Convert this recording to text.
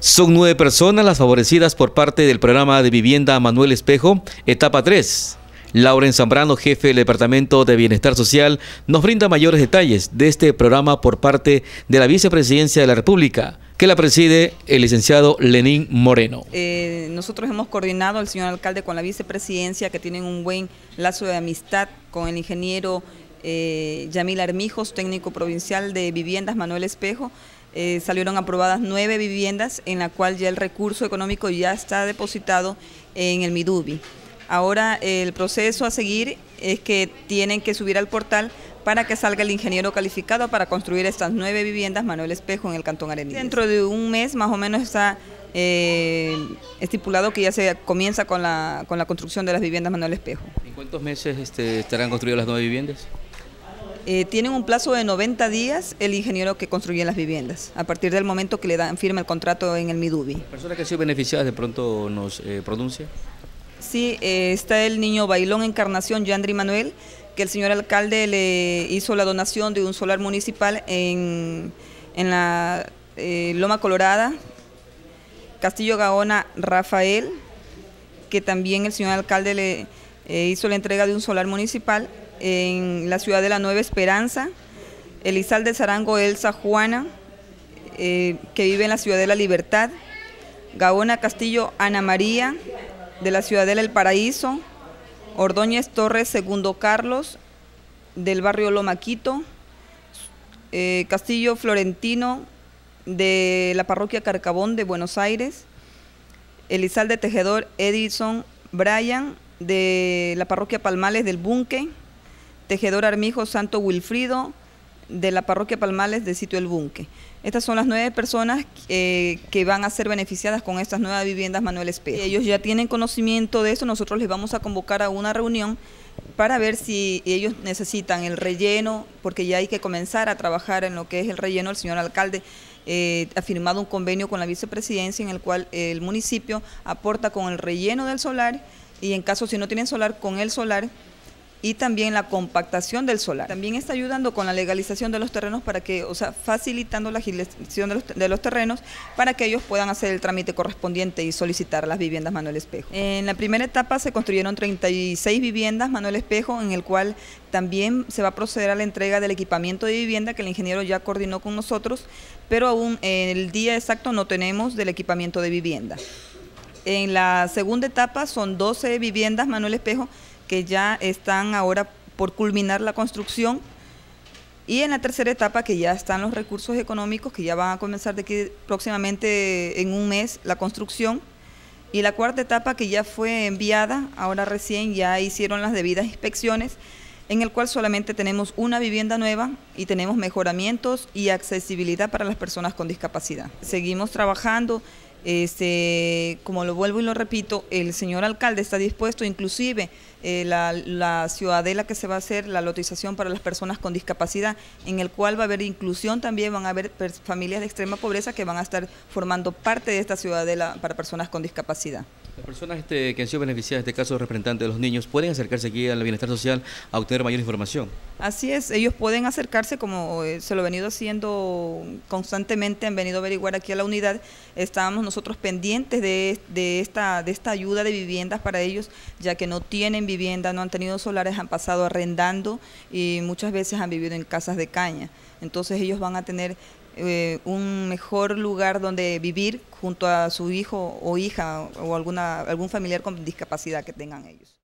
Son 9 personas las favorecidas por parte del programa de vivienda Manuel Espejo, etapa 3. Lauren Zambrano, jefe del Departamento de Bienestar Social, nos brinda mayores detalles de este programa por parte de la Vicepresidencia de la República, que la preside el licenciado Lenín Moreno. Nosotros hemos coordinado al señor alcalde con la Vicepresidencia, que tienen un buen lazo de amistad con el ingeniero Yamil Armijos, técnico provincial de viviendas Manuel Espejo. Salieron aprobadas 9 viviendas en la cual ya el recurso económico ya está depositado en el Midubi. Ahora el proceso a seguir es que tienen que subir al portal para que salga el ingeniero calificado para construir estas 9 viviendas Manuel Espejo en el Cantón Arenillas. Dentro de un mes más o menos está estipulado que ya se comienza con la construcción de las viviendas Manuel Espejo. ¿En cuántos meses estarán construidas las 9 viviendas? Tienen un plazo de 90 días el ingeniero que construye las viviendas, a partir del momento que le dan firma el contrato en el Midubi. ¿Personas que han sido beneficiadas de pronto nos pronuncia? Sí, está el niño Bailón Encarnación Yandri Manuel, que el señor alcalde le hizo la donación de un solar municipal en la Loma Colorada. Castillo Gaona Rafael, que también el señor alcalde le hizo la entrega de un solar municipal en la ciudad de la Nueva Esperanza. Elizalde Zarango Elsa Juana, que vive en la ciudad de la Libertad. Gaona Castillo Ana María, de la Ciudadela El Paraíso. Ordóñez Torres Segundo Carlos, del barrio Lomaquito. Castillo Florentino, de la parroquia Carcabón de Buenos Aires. Elizalde Tejedor Edison Brian, de la parroquia Palmales del Bunque. Tejedor Armijo Santo Wilfrido, de la parroquia Palmales del sitio El Bunque. Estas son las 9 personas que van a ser beneficiadas con estas nuevas viviendas Manuel Espejo. Ellos ya tienen conocimiento de eso, nosotros les vamos a convocar a una reunión para ver si ellos necesitan el relleno, porque ya hay que comenzar a trabajar en lo que es el relleno. El señor alcalde ha firmado un convenio con la vicepresidencia en el cual el municipio aporta con el relleno del solar y en caso si no tienen solar, con el solar, y también la compactación del solar. También está ayudando con la legalización de los terrenos para que, facilitando la agilización de los terrenos para que ellos puedan hacer el trámite correspondiente y solicitar las viviendas Manuel Espejo. En la primera etapa se construyeron 36 viviendas Manuel Espejo, en el cual también se va a proceder a la entrega del equipamiento de vivienda que el ingeniero ya coordinó con nosotros, pero aún en el día exacto no tenemos del equipamiento de vivienda. En la segunda etapa son 12 viviendas Manuel Espejo, que ya están ahora por culminar la construcción, y en la tercera etapa que ya están los recursos económicos que ya van a comenzar de aquí próximamente en un mes la construcción, y la cuarta etapa que ya fue enviada, ahora recién ya hicieron las debidas inspecciones, en el cual solamente tenemos una vivienda nueva y tenemos mejoramientos y accesibilidad para las personas con discapacidad. Seguimos trabajando. Como lo vuelvo y lo repito, el señor alcalde está dispuesto, inclusive la ciudadela que se va a hacer, la lotización para las personas con discapacidad, en el cual va a haber inclusión también, van a haber familias de extrema pobreza que van a estar formando parte de esta ciudadela para personas con discapacidad. Las personas que han sido beneficiadas, en este caso representantes de los niños, ¿pueden acercarse aquí al Bienestar Social a obtener mayor información? Así es, ellos pueden acercarse como se lo he venido haciendo constantemente, han venido a averiguar aquí a la unidad. Estábamos nosotros pendientes de esta ayuda de viviendas para ellos, ya que no tienen vivienda, no han tenido solares, han pasado arrendando y muchas veces han vivido en casas de caña. Entonces ellos van a tener un mejor lugar donde vivir junto a su hijo o hija o algún familiar con discapacidad que tengan ellos.